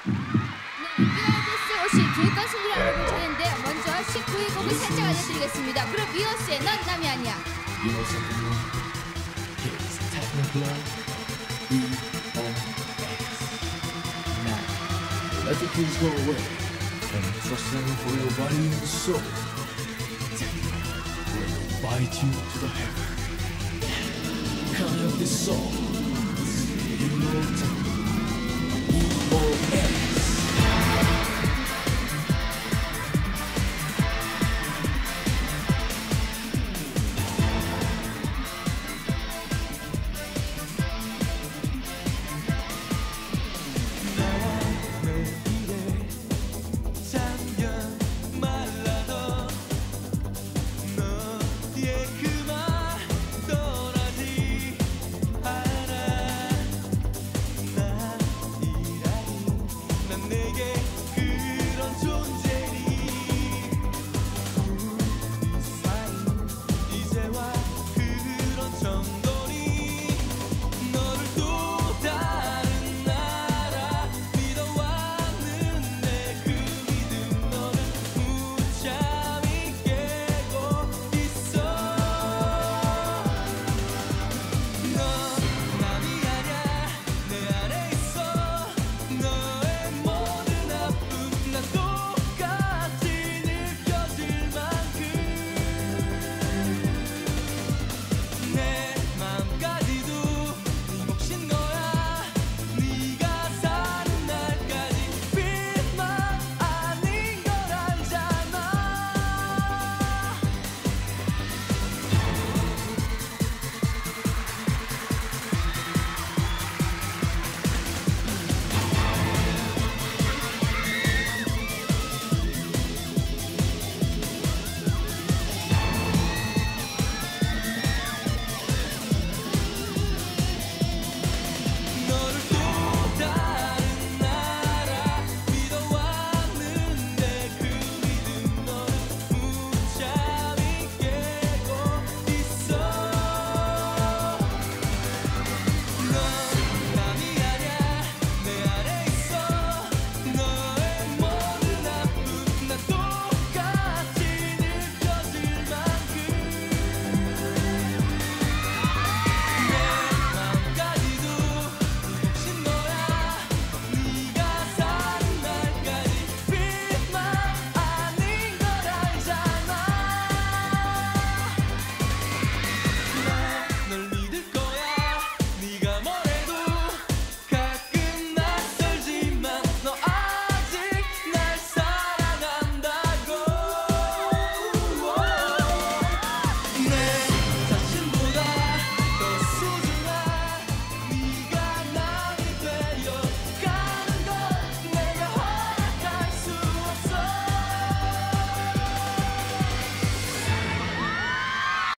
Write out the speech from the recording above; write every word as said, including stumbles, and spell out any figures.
네, 혹시 들을 것인지 알아볼 차례인데 먼저 십구 위 곡을 살짝 알려드리겠습니다. 그럼 위너스의 넌 남이 아니야. You know something new? It's technical E O X. Now, let the kids go away and trust them for your body and soul. Technical will bite you to the heaven. Kind of this song, you know technical.